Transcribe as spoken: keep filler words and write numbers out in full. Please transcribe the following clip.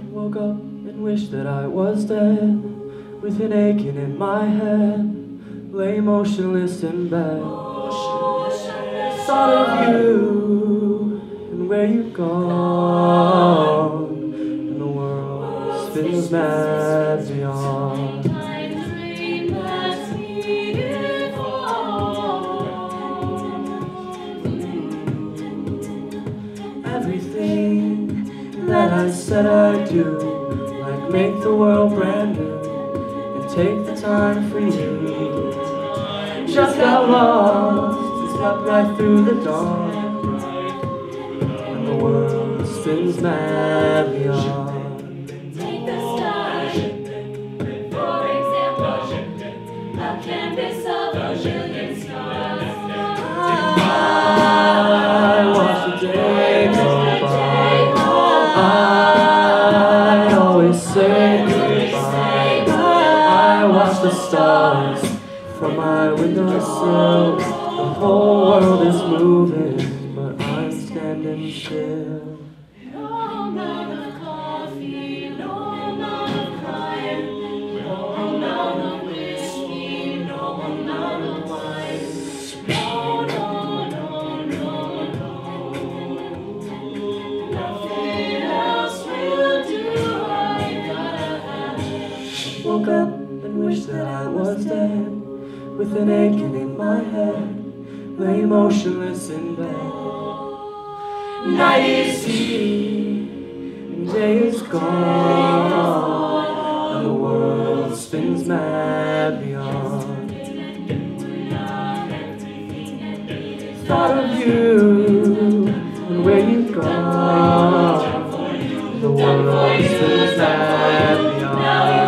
Woke up and wished that I was dead, with an aching in my head, lay motionless in bed. Thought of you and where you've gone, and the world spins mad beyond. Everything that I said I'd do, like make the world brand new and take the time for you, just got lost and slept right through the dawn, and the world spins mad beyond. Take the stars, for example, a canvas of a million stars. I watch the day go by. I always say goodbye. I watch the stars from my windowsill. The whole world is moving, but I'm standing still. No amount of coffee, no amount of crime, no amount of whiskey, no amount of wine. No, no, no, no, no. Nothing else will do. I gotta have it. Woke up and wished that I was dead, with an aching in my head, lay motionless in bed. Night is deep, and day is gone, and the world spins mad beyond. Thought of you and where you've gone, the world spins mad beyond.